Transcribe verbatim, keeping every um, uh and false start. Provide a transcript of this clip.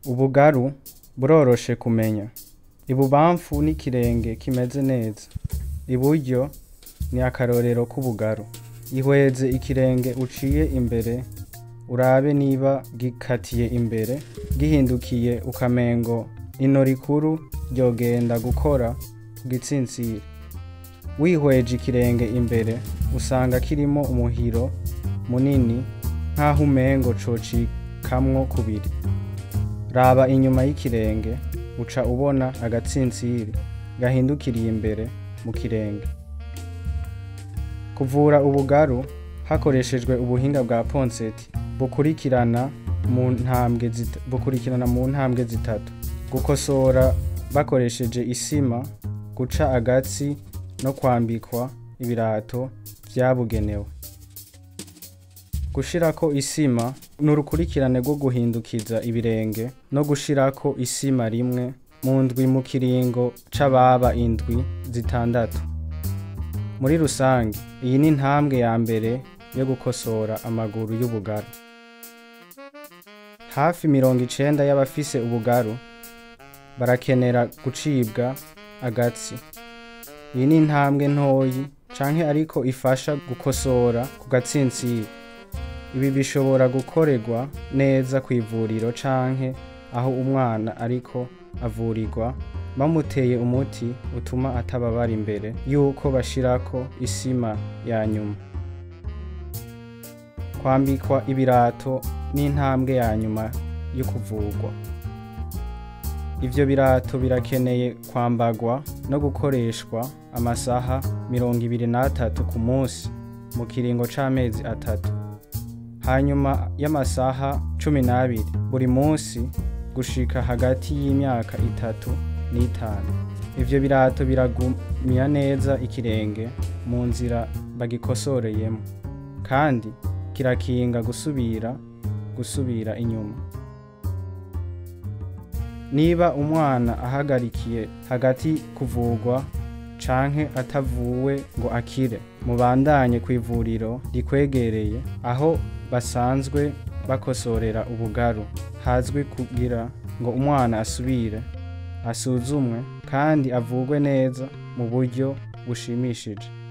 Ubugaru buroroshe kumenya. Ibubamfu n'ikirenge kimeze neza. Iburyo ni akarorero k'ubugaru. Ihweze ikirenge uciye imbere, urabe niba gikatiye imbere, gihindukiye ukamengo ino rikuru ryogenda gukora ku gitsintsiri. Wihweje ikirenge imbere, usanga kirimo umuhiro munini nk'aho umengo cocikamwo kubiri. Raba inyuma y'ikirenge, uca ubona agatsintsiri gahindukiriye imbere mu kirenge. Kuvura ubugaru hakoreshejwe ubuhinga bwa ponseti bukurikirana mu ntambwe zita, bukurikirana mu ntambwe zitatu: gukosora bakoresheje isima, guca agatsi no kwambikwa ibirato vyabugenewe. Gushirako isima n'urukurikirane rwo guhindukiza ibirenge no gushirako isima rimwe mu ndwi mu kiringo c'ababa indwi zitandatu. Muri rusange, iyi ni intambwe ya mbere yo gukosora amaguru y'ubugaru. Hafi mirongo icenda y'abafise ubugaru barakenera gucibwa agatsi. Iyi ni intambwe ntoyi canke ariko ifasha gukosora ku gatsintsiri. Ibi bishobora gukorerwa neza kw'ivuriro canke aho umwana ariko avurirwa, bamuteye umuti utuma atababara imbere yuko bashirako isima ya nyuma. Kwambikwa ibirato n'intambwe ya nyuma yo kuvurwa. Ivyo birato birakeneye kwambagwa no gukoreshwa amasaha mirongo ibiri n'atatu ku munsi mu kiringo c'amezi atatu. Hanyuma y'amasaha cumi n'abiri buri munsi gushika hagati y'imyaka itatu n'itanu. Ivyo birato biragumya neza ikirenge mu nzira bagikosoreyemo, kandi kirakinga gusubira gusubira inyuma. Niba umwana ahagarikiye hagati kuvurwa canke atavuwe ngo akire, mubandanye kw'ivuriro rikwegereye aho basanzwe bakosorera ubugaru, hazwi kugira ngo umwana asubire asuzumwe kandi avugwe neza mu buryo bushimishije.